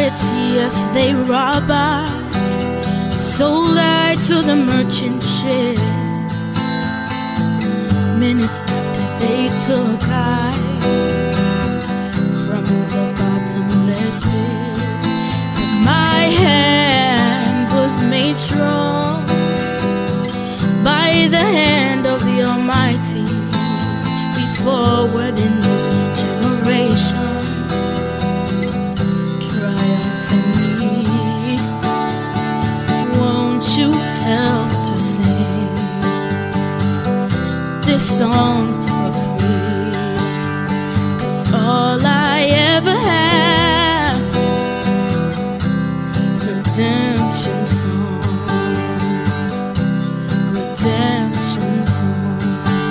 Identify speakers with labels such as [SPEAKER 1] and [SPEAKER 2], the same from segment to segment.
[SPEAKER 1] society as they rob I, sold I to the merchant ships. Minutes after they took I from the bottomless pit, but my hand was made strong by the hand of the Almighty. Forward in this generation, triumphantly. Won't you help to sing this song of freedom? 'Cause all I ever have, redemption songs, redemption songs.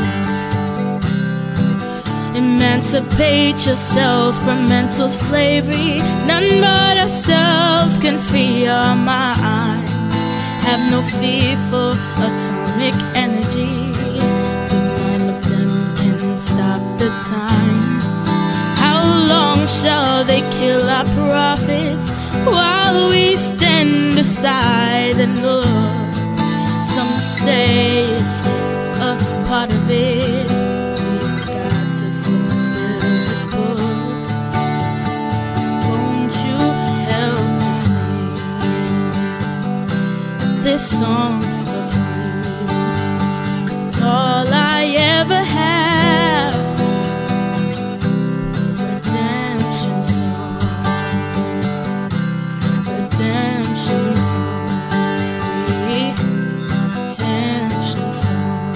[SPEAKER 1] Emancipate yourselves from mental slavery. None but ourselves can free our minds. Have no fear for atomic energy, 'cause none of them can stop the time. How long shall they kill our prophets while we stand aside and look? Some say it's just a part of it. This song's of freedom, 'cause all I ever have, redemption songs, redemption songs, redemption songs.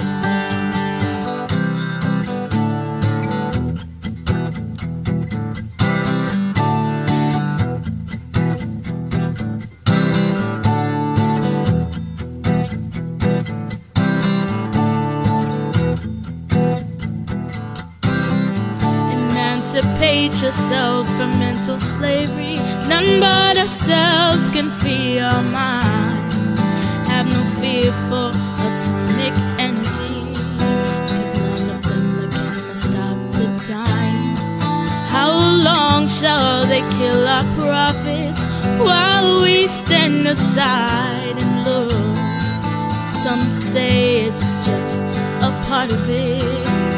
[SPEAKER 1] Emancipate yourselves from mental slavery. None but ourselves can free our minds. Have no fear for atomic energy, 'cause none of them are gonna stop the time. How long shall they kill our prophets while we stand aside and look? Some say it's just a part of it.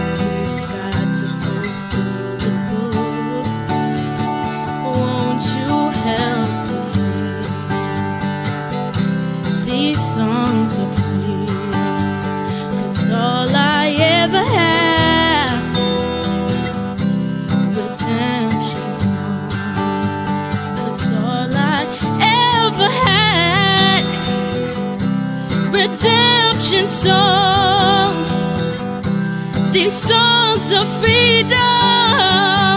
[SPEAKER 1] Songs of freedom, 'cause all I ever have, redemption songs. 'Cause all I ever had, redemption songs. These songs of freedom,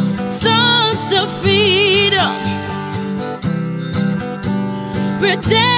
[SPEAKER 1] songs of freedom, redemption.